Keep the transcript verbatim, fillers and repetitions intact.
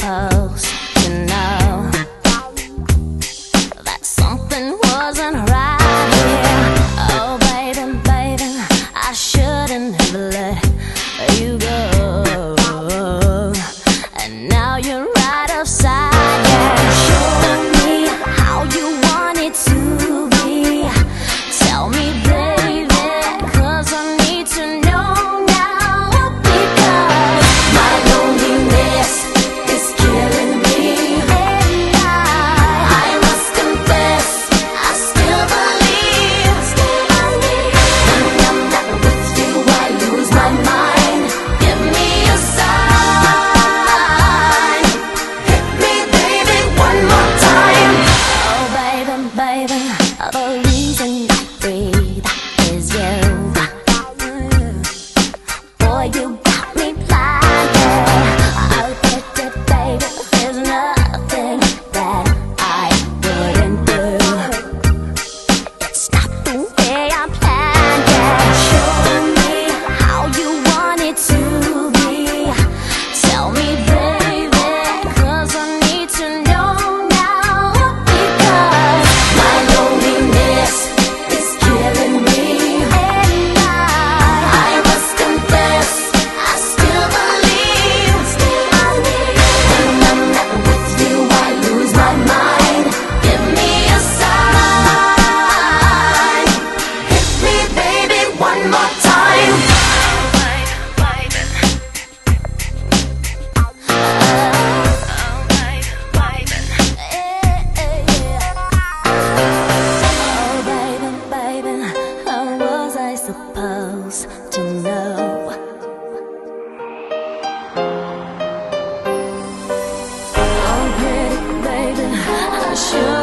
supposed to know that something wasn't right here. Oh baby, baby, I shouldn't have let you go, and now you're right upside down. Show me how you want it to be. Tell me, baby, 'cause I need to know now, because my loneliness is killing me, and I, I must confess, I still believe, still believe. When I'm not with you, I lose my mind. Give me a sign. Hit me, baby, one more time. Oh, baby, baby, the reason I breathe is you. Boy, you got me blinded. Oh, baby, baby, there's nothing that I wouldn't do. It's not the way I planned it. Show me how you want it to be. Tell me, baby, 'cause I need to know now, because my loneliness is killing me, and I, I must confess, I still believe, still believe. When I'm not with you, I lose my mind. Give me a sign. Hit me, baby, one more time. Oh, baby, baby, how was I supposed to know? Oh, pretty baby, I should